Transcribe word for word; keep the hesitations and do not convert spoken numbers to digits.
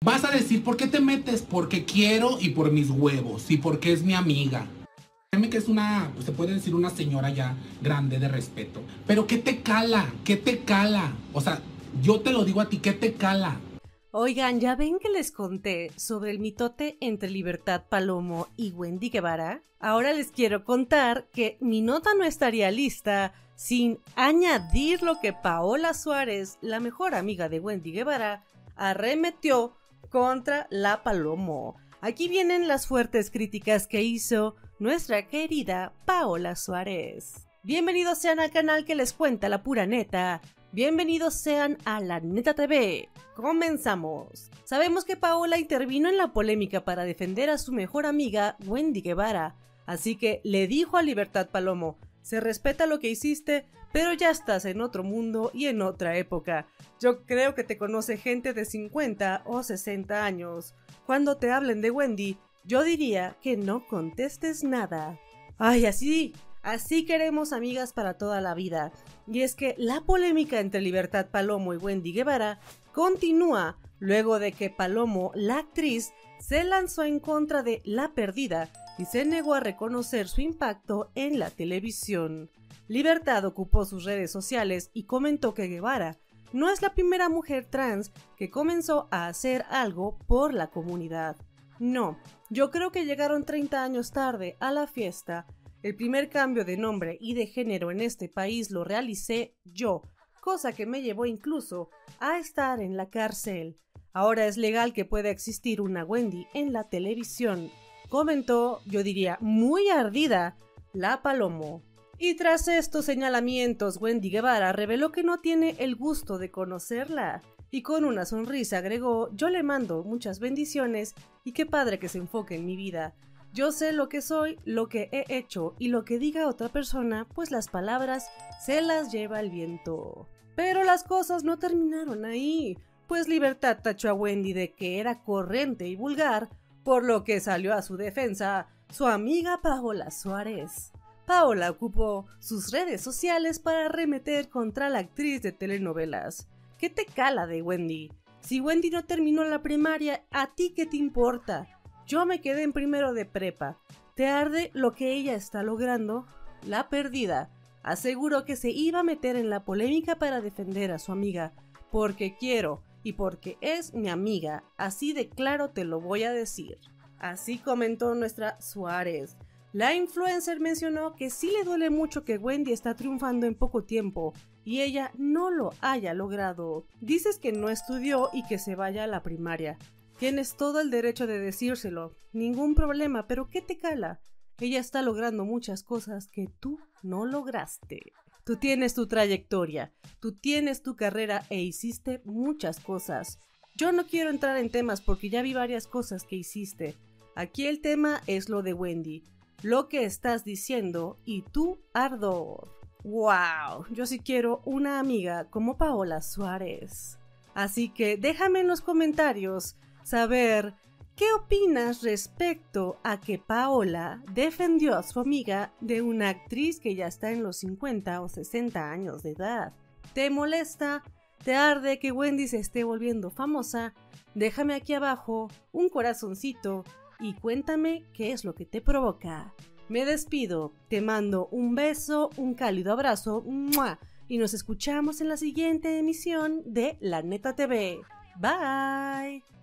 Vas a decir, ¿por qué te metes? Porque quiero y por mis huevos y porque es mi amiga. Créeme que es una, se puede decir una señora ya grande de respeto. Pero ¿qué te cala? ¿Qué te cala? O sea, yo te lo digo a ti, ¿qué te cala? Oigan, ¿ya ven que les conté sobre el mitote entre Libertad Palomo y Wendy Guevara? Ahora les quiero contar que mi nota no estaría lista sin añadir lo que Paola Suárez, la mejor amiga de Wendy Guevara, arremetió contra la Palomo. Aquí vienen las fuertes críticas que hizo nuestra querida Paola Suárez. Bienvenidos sean al canal que les cuenta la pura neta. Bienvenidos sean a La Neta T V. Comenzamos. Sabemos que Paola intervino en la polémica para defender a su mejor amiga Wendy Guevara, así que le dijo a Libertad Palomo: se respeta lo que hiciste, pero ya estás en otro mundo y en otra época. Yo creo que te conoce gente de cincuenta o sesenta años. Cuando te hablen de Wendy, yo diría que no contestes nada. Ay, así, así queremos amigas para toda la vida. Y es que la polémica entre Libertad Palomo y Wendy Guevara continúa luego de que Palomo, la actriz, se lanzó en contra de La Perdida y se negó a reconocer su impacto en la televisión. Libertad ocupó sus redes sociales y comentó que Guevara no es la primera mujer trans que comenzó a hacer algo por la comunidad. No, yo creo que llegaron treinta años tarde a la fiesta. El primer cambio de nombre y de género en este país lo realicé yo, cosa que me llevó incluso a estar en la cárcel. Ahora es legal que pueda existir una Wendy en la televisión, comentó, yo diría muy ardida, la Palomo. Y tras estos señalamientos, Wendy Guevara reveló que no tiene el gusto de conocerla. Y con una sonrisa agregó: yo le mando muchas bendiciones y qué padre que se enfoque en mi vida. Yo sé lo que soy, lo que he hecho y lo que diga otra persona, pues las palabras se las lleva el viento. Pero las cosas no terminaron ahí, pues Libertad tachó a Wendy de que era corriente y vulgar, por lo que salió a su defensa su amiga Paola Suárez. Paola ocupó sus redes sociales para arremeter contra la actriz de telenovelas. ¿Qué te cala de Wendy? Si Wendy no terminó la primaria, ¿a ti qué te importa? Yo me quedé en primero de prepa. ¿Te arde lo que ella está logrando? La Perdida aseguró que se iba a meter en la polémica para defender a su amiga, porque quiero y porque es mi amiga, así de claro te lo voy a decir. Así comentó nuestra Suárez. La influencer mencionó que sí le duele mucho que Wendy está triunfando en poco tiempo y ella no lo haya logrado. Dices que no estudió y que se vaya a la primaria. Tienes todo el derecho de decírselo, ningún problema, pero ¿qué te cala? Ella está logrando muchas cosas que tú no lograste. Tú tienes tu trayectoria, tú tienes tu carrera e hiciste muchas cosas. Yo no quiero entrar en temas porque ya vi varias cosas que hiciste. Aquí el tema es lo de Wendy, lo que estás diciendo y tu ardor. ¡Wow! Yo sí quiero una amiga como Paola Suárez. Así que déjame en los comentarios saber qué opinas respecto a que Paola defendió a su amiga de una actriz que ya está en los cincuenta o sesenta años de edad. ¿Te molesta? ¿Te arde que Wendy se esté volviendo famosa? Déjame aquí abajo un corazoncito y cuéntame qué es lo que te provoca. Me despido, te mando un beso, un cálido abrazo, ¡mua! Y nos escuchamos en la siguiente emisión de La Neta T V. Bye.